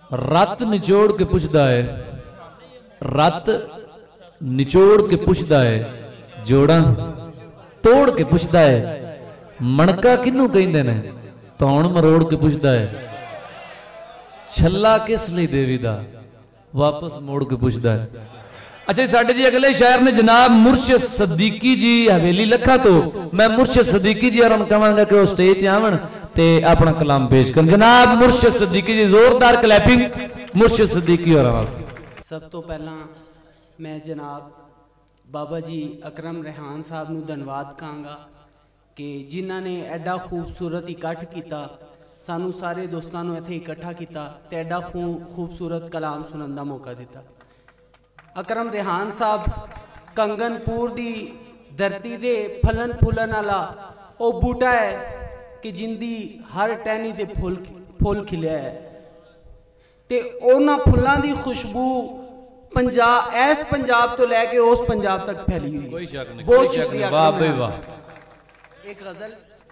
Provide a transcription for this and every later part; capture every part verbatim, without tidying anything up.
रत निचोड़ के पुछदा है, रत निचोड़ के पुछदा है, जोड़ा तोड़ के पुछदा है, मणका किनू कहंदे ने, तौण मरोड़ के पुछदा है, छल्ला किस लई देवी दा, वापस मोड़ के पुछदा है। अच्छा साडे जी अगले शायर ने जनाब मुर्शिद सदीकी जी हवेली लखा, तो मैं मुर्शिद सदीकी जी और कहांगा कि वो स्टेज ते आवन ते अपना कलाम पेश कर। जनाब मुर्शिद सदीकी जी, जोरदार क्लैपिंग मुर्शिद सदीकी और वास्ते। सब तो पहला मैं जनाब बाबा जी अकरम रेहान साहब नूं धन्नवाद कहांगा कि जिन्हां ने एडा खूबसूरत इकट्ठ किया, सानू सारे दोस्तों नूं इत्थे इकट्ठा किया ते एडा खूबसूरत कलाम सुनन दा मौका दिता। अकरम रेहान साहब कंगनपुर दी धरती दे फलन फुलन वाला ओ बूटा है कि जिंदी हर टहनी ते फुल फुल खिलिया है ते उन्हां फुल्लां दी खुशबू पंजाब ऐस पंजाब तो लैके उस पंजाब तक फैली हुई। कोई शक नहीं, बहुत कोई शक शुक्रिया। नहीं, वाह भाई वाह। एक गजल,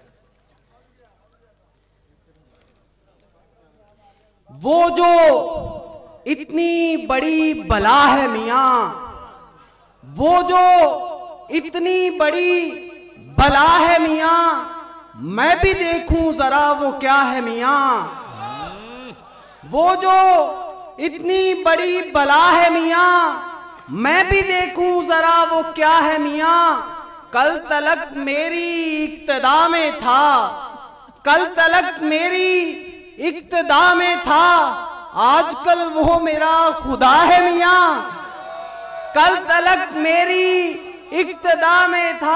वो जो इतनी बड़ी बला है मियां, वो जो इतनी बड़ी बला है मियां, मैं भी देखूं जरा वो क्या है मियां। वो जो इतनी बड़ी बला है मियां, मैं भी देखूं जरा वो क्या है मियां। कल तलक मेरी इक्तदा में था, कल तलक मेरी इक्तदा में था, आजकल वो मेरा खुदा है मियां। कल तलक मेरी इक्तदा में था,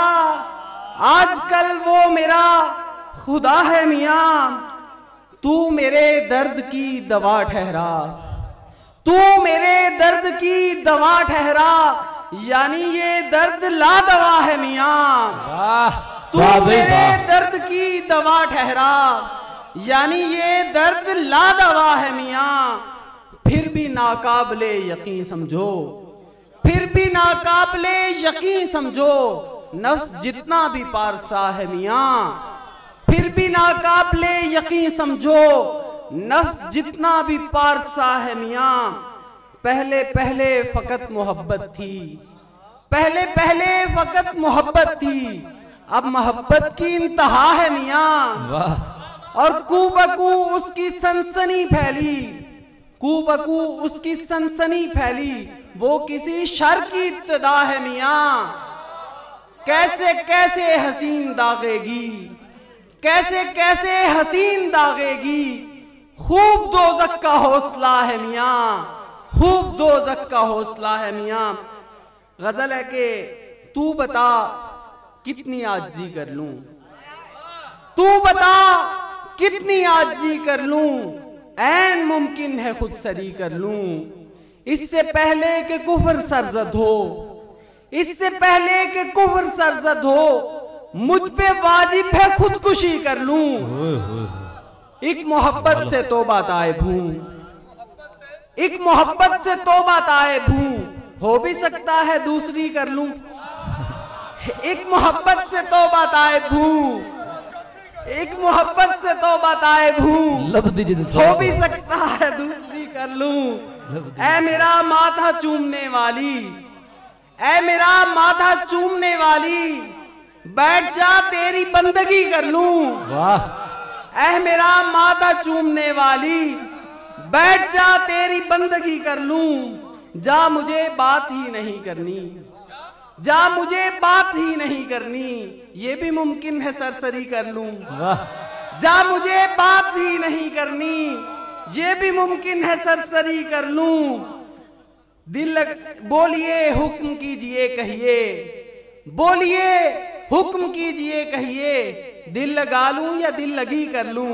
आजकल वो मेरा खुदा है मियां। तू मेरे दर्द की दवा ठहरा, तू मेरे दर्द की दवा ठहरा, यानी ये दर्द ला दवा है मियां। तू मेरे दर्द की दवा ठहरा, यानी ये दर्द ला दवा है मियां। फिर भी नाकाबिले यकीन समझो, फिर भी नाकाबिले यकीन समझो, नफ्स जितना भी पारसा है मियां। फिर भी नाकाबिले यकीन समझो, नफ्स जितना भी पारसा है मियां। पहले पहले फकत मोहब्बत थी, पहले पहले फकत मोहब्बत थी, अब मोहब्बत की इंतहा है मियां। और कूबकू उसकी सनसनी फैली, कूबकू उसकी सनसनी फैली, वो किसी शर की इब्तिदा है मियां। कैसे कैसे हसीन दागेगी, कैसे कैसे हसीन दागेगी, खूब दोज़ख का हौसला है मियां, खूब दोज़ख का हौसला है मियां। गजल है कि तू बता कितनी आजिज़ी कर लूं, तू बता कितनी आजिज़ी कर लूं, ऐन मुमकिन है खुद सरी कर लूं। इससे पहले कि कुफ्र सरजद हो, इससे पहले कि कुफ्र सरजद हो, मुझ पे वाजिब है खुदकुशी कर लूं। एक मोहब्बत से तौबा ताइब हूं, एक मोहब्बत से तौबा ताइब हूं, हो भी सकता है दूसरी कर लूं। एक मोहब्बत से तौबा ताइब हूं, एक मोहब्बत से तौबा ताइब हूं, हो भी सकता है दूसरी कर लूं। ऐ मेरा माथा चूमने वाली, ऐ मेरा माथा चूमने वाली, बैठ जा तेरी बंदगी कर लूं। वाह। ऐ मेरा माथा चूमने वाली, बैठ जा तेरी बंदगी कर लूं। जा मुझे बात ही नहीं करनी, जा मुझे बात ही नहीं करनी, ये भी मुमकिन है सरसरी कर लूं। जा मुझे बात ही नहीं करनी, ये भी मुमकिन है सरसरी कर लूं। दिल बोलिए हुक्म कीजिए कहिए, बोलिए हुक्म कीजिए कहिए, दिल लगा लूं या दिल लगी कर लूं।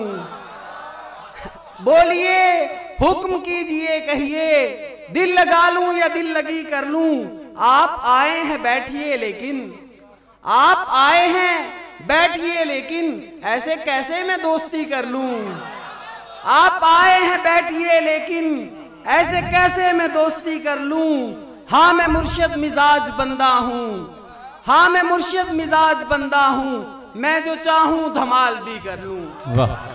बोलिए हुक्म कीजिए कहिए, दिल लगा लूं या दिल लगी कर लूं। आप आए हैं बैठिए लेकिन, आप आए हैं बैठिए लेकिन, ऐसे कैसे मैं दोस्ती कर लूं। आप आए हैं बैठिए लेकिन, ऐसे कैसे मैं दोस्ती कर लूं। हाँ मैं मुर्शिद मिजाज बंदा हूं, हाँ मैं मुर्शिद मिजाज बंदा हूं, मैं जो चाहूं धमाल भी कर लूं। वाह।